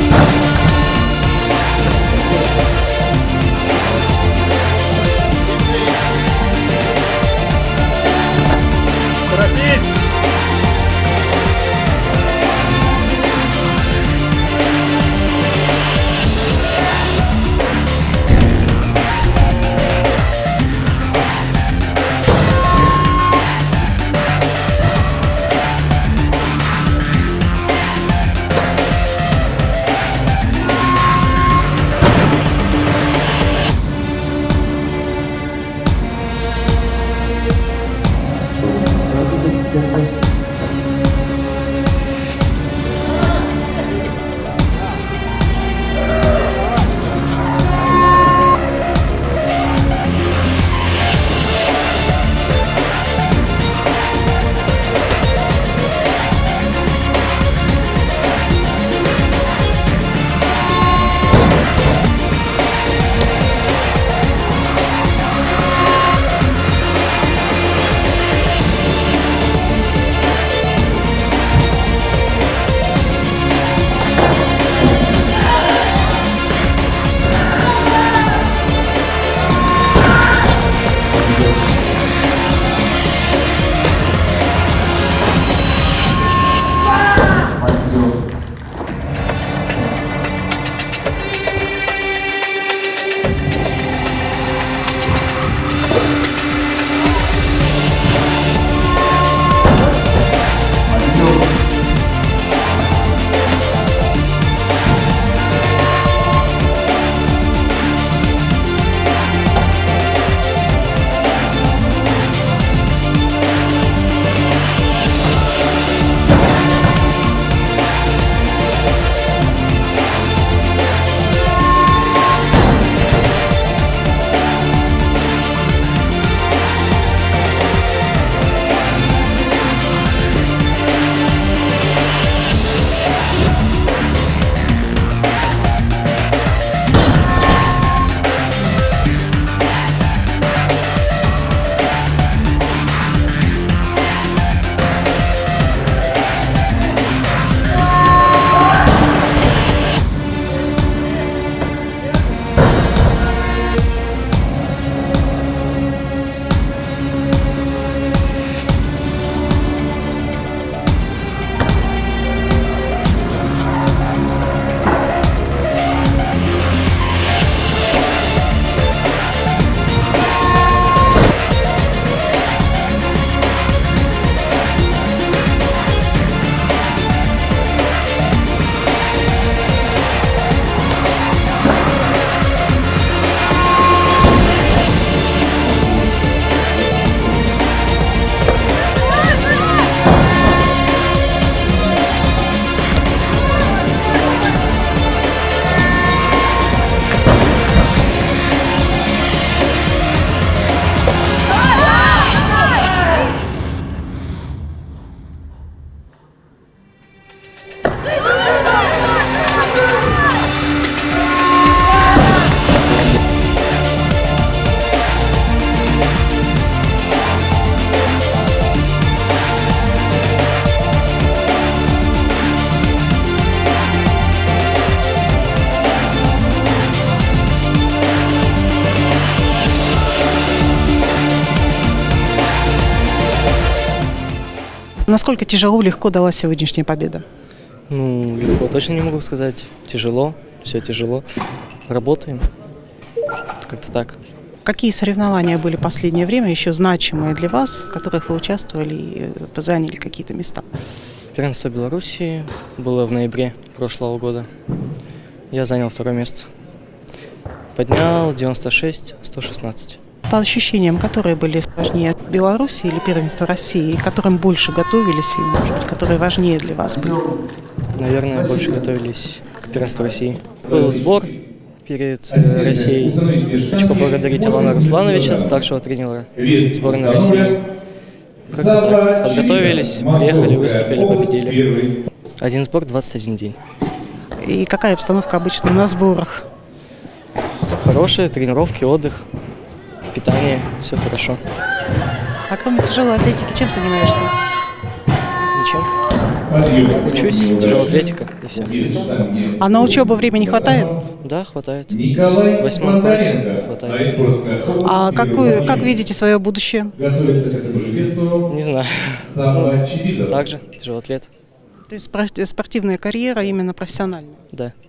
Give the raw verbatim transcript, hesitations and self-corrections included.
Насколько тяжело, легко далась сегодняшняя победа? Ну, легко точно не могу сказать. Тяжело, все тяжело. Работаем. Как-то так. Какие соревнования были в последнее время еще значимые для вас, в которых вы участвовали и заняли какие-то места? Первенство Белоруссии было в ноябре прошлого года. Я занял второе место. Поднял девяносто шесть сто шестнадцать. По ощущениям, которые были сложнее, Беларуси или первенство России, к которым больше готовились и, может быть, которые важнее для вас были? Наверное, больше готовились к первенству России. Был сбор перед э, Россией. Хочу поблагодарить Алана Руслановича, старшего тренера сборной России. Как-то так. Подготовились, приехали, выступили, победили. Один сбор, двадцать один день. И какая обстановка обычно на сборах? Хорошие тренировки, отдых, питание, все хорошо. А кроме тяжелой атлетики, чем занимаешься? Ничем. Учусь, тяжелоатлетика и все. А на учебу времени хватает? Да, хватает. В восьмом классе хватает. А какую, как видите свое будущее? Не знаю. Ну, также тяжелоатлет. То есть спор- спортивная карьера именно профессиональная? Да.